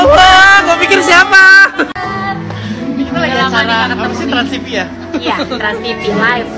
Allah, gua pikir siapa? Itu lagi acara apa sih, Trans TV ya? Iya, Trans TV live.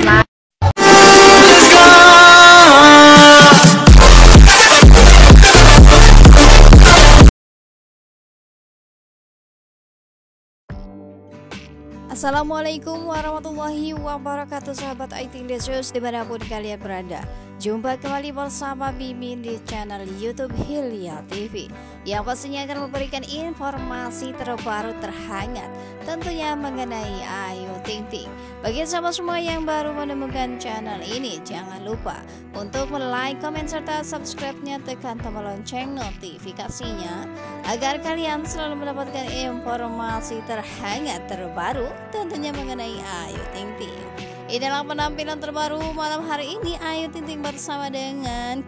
Assalamualaikum warahmatullahi wabarakatuh, sahabat IT Industries dimanapun kalian berada. Jumpa kembali bersama Mimin di channel YouTube Hilya TV, yang pastinya akan memberikan informasi terbaru terhangat tentunya mengenai Ayu Ting Ting. Bagi sahabat semua yang baru menemukan channel ini, jangan lupa untuk like, komen, serta subscribe-nya, tekan tombol lonceng notifikasinya agar kalian selalu mendapatkan informasi terhangat terbaru tentunya mengenai Ayu Ting Ting. Inilah penampilan terbaru malam hari ini Ayu Ting Ting bersama dengan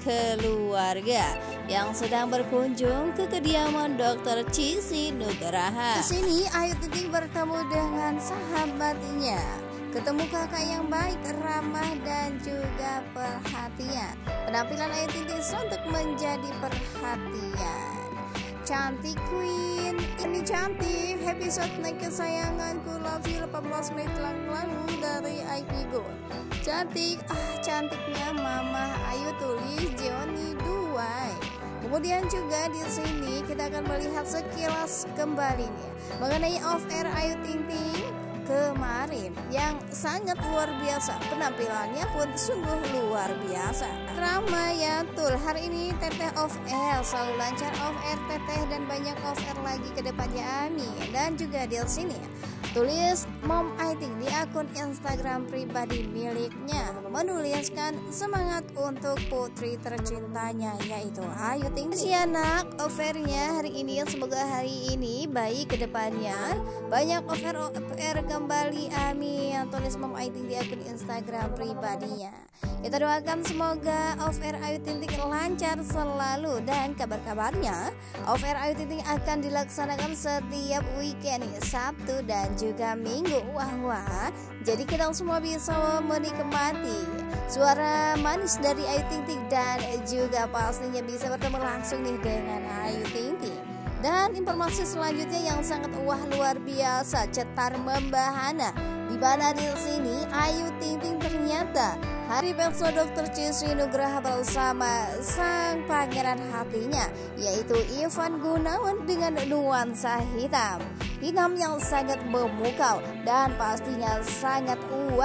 keluarga yang sedang berkunjung ke kediaman Dr. Cici Nugraha. Di sini Ayu Ting Ting bertemu dengan sahabatnya, ketemu kakak yang baik, ramah dan juga perhatian. Penampilan Ayu Ting Ting sontak menjadi perhatian. Cantik queen, ini cantik. Episode naik kesayanganku, love you 18 menit lalu dari IP Gold. Cantik, cantiknya Mama Ayu, tulis Johnny Duai. Kemudian juga di sini kita akan melihat sekilas kembali nih mengenai off air Ayu Ting Ting kemarin yang sangat luar biasa. Penampilannya pun sungguh luar biasa, ramai ya tul. Hari ini teteh off air, selalu lancar off air teteh, dan banyak off air lagi ke depannya, amin. Dan juga di sini tulis Mom Ayu Ting di akun Instagram pribadi miliknya menuliskan semangat untuk putri tercintanya yaitu Ayu Ting Ting. Si anak offernya hari ini, semoga hari ini baik ke depannya, banyak offer kembali, amin. Tulis Mom Ayu Ting di akun Instagram pribadinya. Kita doakan semoga offer Ayu Ting Ting lancar selalu, dan kabar-kabarnya offer Ayu Ting Ting akan dilaksanakan setiap weekend, Sabtu dan juga Minggu. Wah, jadi kita semua bisa menikmati suara manis dari Ayu Ting Ting dan juga pastinya bisa bertemu langsung nih dengan Ayu Ting Ting. Dan informasi selanjutnya yang sangat luar biasa, cetar membahana, di mana di sini Ayu Ting Ting ternyata hari perso Dr. Cici Nugraha bersama sang pangeran hatinya yaitu Ivan Gunawan dengan nuansa hitam yang sangat memukau dan pastinya sangat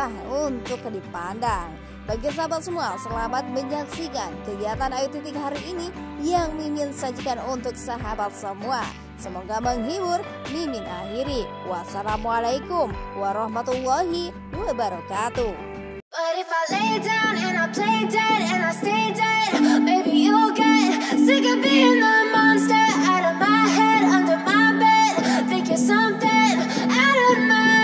untuk dipandang. Bagi sahabat semua, selamat menyaksikan kegiatan Ayu Ting Ting hari ini yang Mimin sajikan untuk sahabat semua. Semoga menghibur. Mimin akhiri. Wassalamualaikum warahmatullahi wabarakatuh. But if I lay down and I play dead and I stay dead, maybe you'll get sick of being the monster out of my head, under my bed. Think you're something out of my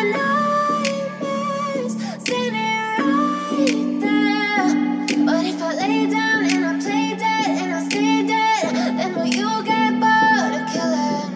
nightmares. See me right there. But if I lay down and I play dead and I stay dead, then will you get bored of killing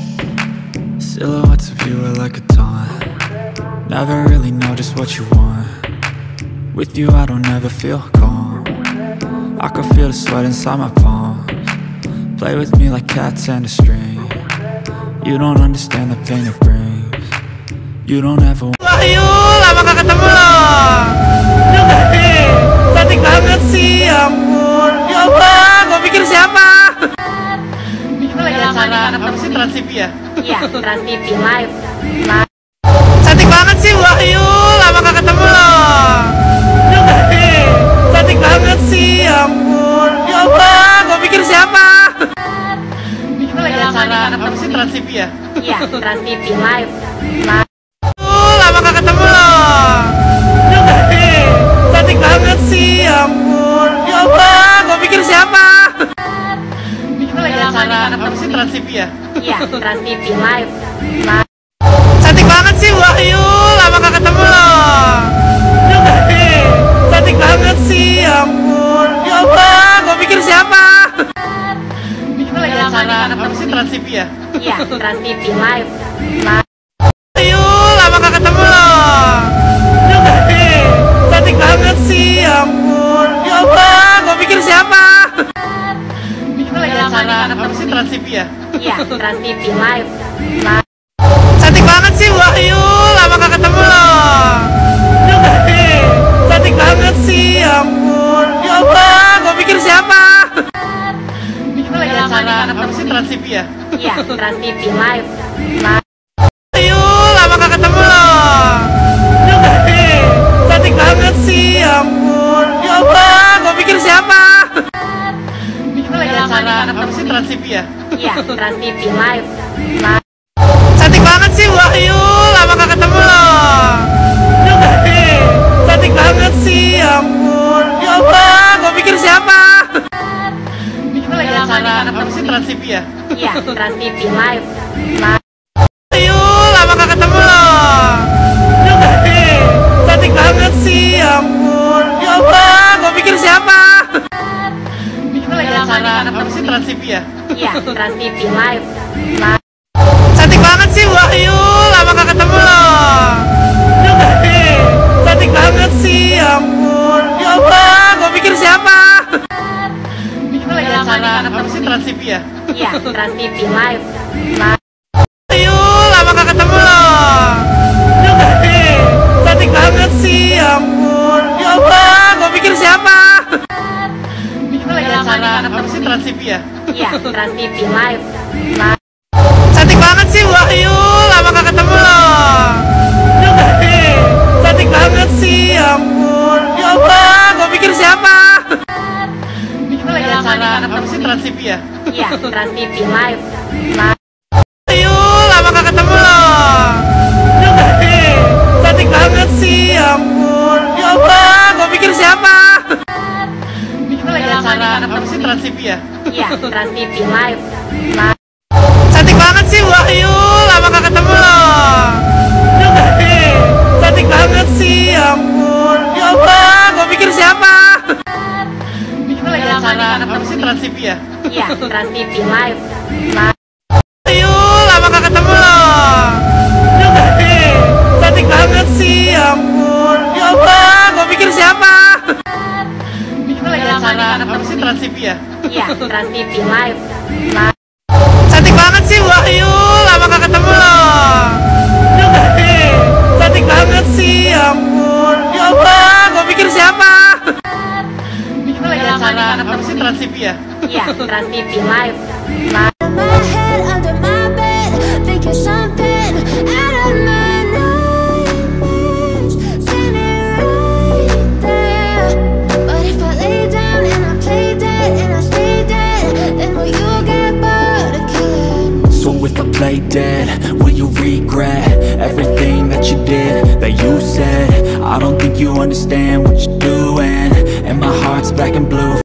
me? Silhouettes of you are like a taunt. Never really know just what you want. With you I don't ever feel calm. I can feel the sweat inside my palms. Play with me like cats and a string. You don't understand the pain it brings. You don't ever. Wahyu, lama gak ketemu loh. Juga nih, cantik banget sih, ya ampun. Ya Allah, gua pikir siapa? Itu lagi acara apa sih, Trans TV ya? Iya, Trans TV live. Cantik banget sih Wahyu, lama gak ketemu loh. Juga nih, cantik banget sih, ya ampun. Ya Allah, gua pikir siapa? Itu lagi acara apa sih, Trans TV ya? Iya, Trans TV live. Lama gak ketemu loh. Juga nih, cantik banget sih, ya ampun. Ya Allah, gua pikir siapa? Itu lagi acara apa sih, Trans TV ya? Iya, Trans TV live. Cantik banget sih Wahyu, lama gak ketemu loh. Juga nih, cantik banget sih, ya ampun. Ya Allah, gua pikir siapa? Itu lagi acara apa sih, Trans TV ya? Iya, Trans TV live. Wahyu, lama gak ketemu loh. Juga nih, cantik banget sih, ya ampun. Ya Allah, gua pikir siapa? Itu lagi acara apa sih, Trans TV ya? Iya, Trans TV Live. Cantik banget sih Wahyu, lama gak ketemu loh. Juga nih, cantik banget sih, ya ampun. Ya Allah, gue pikir siapa? Itu lagi acara apa sih Trans TV ya? Iya, Trans TV Live. Wahyu, lama gak ketemu loh. Juga nih, cantik banget sih, ya ampun. Ya Allah, gue pikir siapa? Itu lagi acara apa sih Trans TV ya? Iya, Trans TV Live. Cantik banget sih Wahyu, lama gak ketemu loh. Juga nih, cantik banget sih, ya ampun. Ya Allah, gue pikir siapa? Itu lagi acara apa sih Trans TV ya? Iya, Trans TV Live. Wahyu, lama gak ketemu loh. Juga nih, cantik banget sih, ya ampun. Ya Allah, gue pikir siapa? Itu lagi acara apa sih Trans TV ya? Iya, Trans TV Live. Cantik banget sih Wahyu, lama gak ketemu loh. Juga nih, cantik banget sih, ya ampun. Ya Allah, gue pikir siapa? Itu lagi acara apa sih Trans TV ya? Iya, Trans TV Live. Wahyu, lama gak ketemu loh. Juga nih, cantik banget sih, ya ampun. Ya Allah, gue pikir siapa? Itu lagi acara apa sih Trans TV ya? Iya, Trans TV Live. Cantik banget sih Wahyu, lama gak ketemu loh. Juga nih, cantik banget sih, ya ampun. Ya Allah, gue pikir siapa? Itu lagi acara apa sih Trans TV ya? Iya, Trans TV Live. Wahyu, lama gak ketemu loh. Juga nih, cantik banget sih, ya ampun. Ya Allah, gue pikir siapa? Itu lagi acara apa sih Trans TV ya? Iya, Trans TV Live. Cantik banget sih Wahyu, lama gak ketemu loh. Juga nih, cantik banget sih, ya ampun. Ya Allah, gue pikir siapa? Itu lagi acara apa sih Trans TV ya? Iya, Trans TV Live. Wahyu, lama gak ketemu loh. Juga nih, cantik banget sih, ya ampun. Ya Allah, gue pikir siapa? Itu lagi acara apa sih Trans TV ya? Iya, Trans TV Live. Cantik banget sih Wahyu, lama gak ketemu loh. Juga nih, cantik banget sih, ya ampun. Ya Allah, gue pikir siapa? Itu lagi acara apa sih Trans TV ya? Iya, Trans TV Live. My head under my bed, think you're something out of my nightmares. Standing right there. But if I lay down and I play dead and I stay dead, then will you get bored of killing? So if I play dead, will you regret everything that you did, that you said? I don't think you understand what you're doing, and my heart's black and blue.